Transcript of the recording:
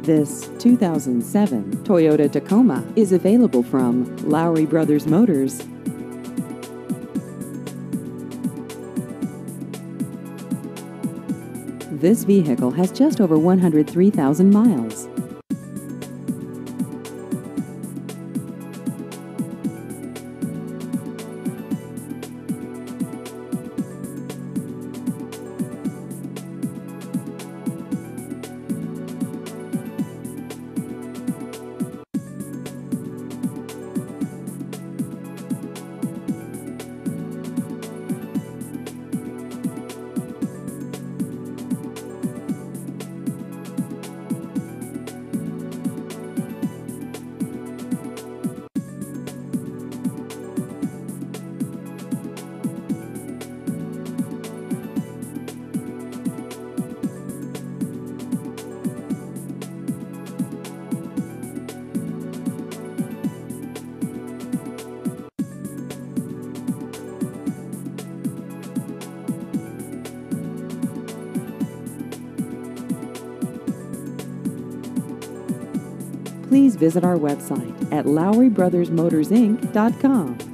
This 2007 Toyota Tacoma is available from Lowry Brothers Motors. This vehicle has just over 103,000 miles. Please visit our website at LowryBrothersMotorsInc.com.